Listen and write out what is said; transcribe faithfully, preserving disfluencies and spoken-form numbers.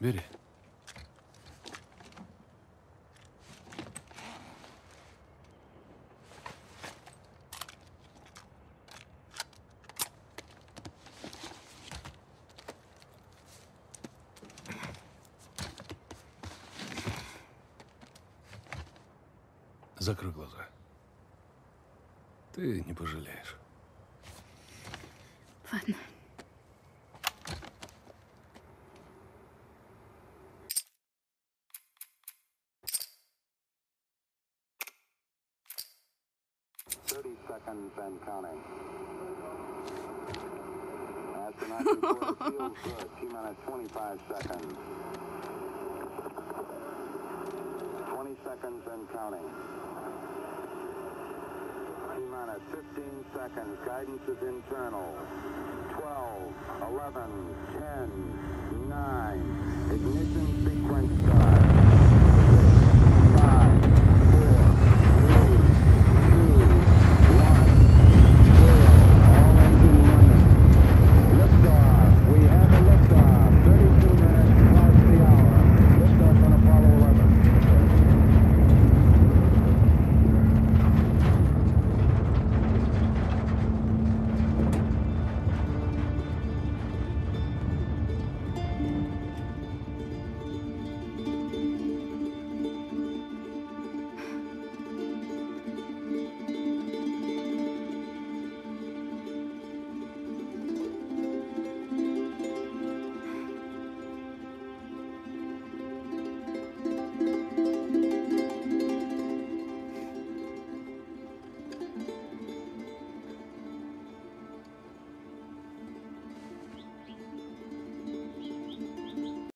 Бери. Закрой глаза. Ты не пожалеешь. Ладно. thirty seconds and counting. Astronaut report feels good. T minus twenty-five seconds. twenty seconds and counting. T minus fifteen seconds. Guidance is internal. twelve, eleven, ten, nine. Ignition sequence start.